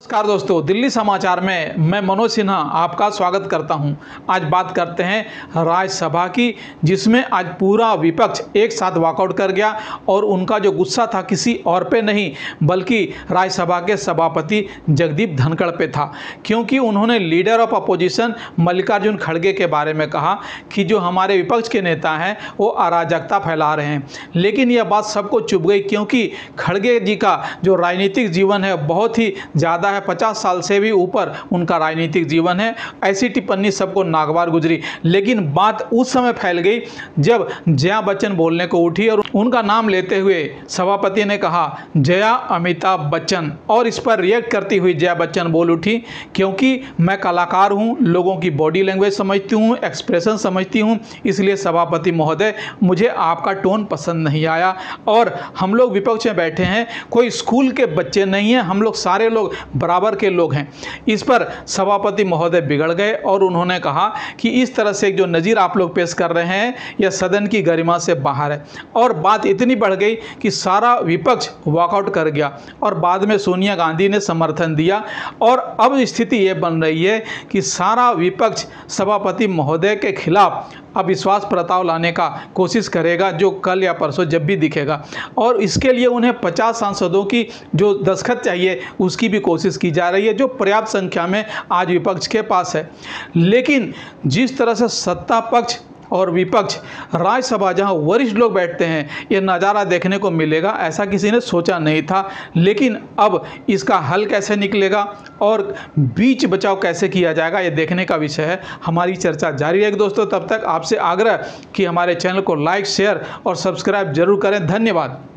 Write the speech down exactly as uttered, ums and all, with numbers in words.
नमस्कार दोस्तों, दिल्ली समाचार में मैं मनोज सिन्हा आपका स्वागत करता हूं। आज बात करते हैं राज्यसभा की, जिसमें आज पूरा विपक्ष एक साथ वॉकआउट कर गया और उनका जो गुस्सा था किसी और पे नहीं बल्कि राज्यसभा के सभापति जगदीप धनखड़ पे था, क्योंकि उन्होंने लीडर ऑफ अपोजिशन मल्लिकार्जुन खड़गे के बारे में कहा कि जो हमारे विपक्ष के नेता हैं वो अराजकता फैला रहे हैं। लेकिन यह बात सबको चुभ गई, क्योंकि खड़गे जी का जो राजनीतिक जीवन है बहुत ही ज़्यादा है, पचास साल से भी ऊपर उनका राजनीतिक जीवन है। ऐसी टिप्पणी सबको नागवार गुजरी। लेकिन बात उस समय फैल गई जब जया बच्चन बोलने को उठी और उनका नाम लेते हुए सभापति ने कहा जया अमिताभ बच्चन, और इस पर रिएक्ट करती हुई जया बच्चन बोल उठी, क्योंकि मैं कलाकार हूँ, लोगों की बॉडी लैंग्वेज समझती हूँ, एक्सप्रेशन समझती हूँ, इसलिए सभापति महोदय मुझे आपका टोन पसंद नहीं आया। और हम लोग विपक्ष में बैठे हैं, कोई स्कूल के बच्चे नहीं हैं, हम लोग सारे लोग बराबर के लोग हैं। इस पर सभापति महोदय बिगड़ गए और उन्होंने कहा कि इस तरह से जो नज़ीर आप लोग पेश कर रहे हैं यह सदन की गरिमा से बाहर है। और बात इतनी बढ़ गई कि सारा विपक्ष वॉकआउट कर गया और बाद में सोनिया गांधी ने समर्थन दिया। और अब स्थिति ये बन रही है कि सारा विपक्ष सभापति महोदय के खिलाफ अविश्वास प्रस्ताव लाने का कोशिश करेगा, जो कल या परसों जब भी दिखेगा। और इसके लिए उन्हें पचास सांसदों की जो दस्तखत चाहिए उसकी भी कोशिश की जा रही है, जो पर्याप्त संख्या में आज विपक्ष के पास है। लेकिन जिस तरह से सत्ता पक्ष और विपक्ष राज्यसभा जहां वरिष्ठ लोग बैठते हैं, ये नज़ारा देखने को मिलेगा, ऐसा किसी ने सोचा नहीं था। लेकिन अब इसका हल कैसे निकलेगा और बीच बचाव कैसे किया जाएगा, ये देखने का विषय है। हमारी चर्चा जारी रहेगी दोस्तों। तब तक आपसे आग्रह कि हमारे चैनल को लाइक, शेयर और सब्सक्राइब जरूर करें। धन्यवाद।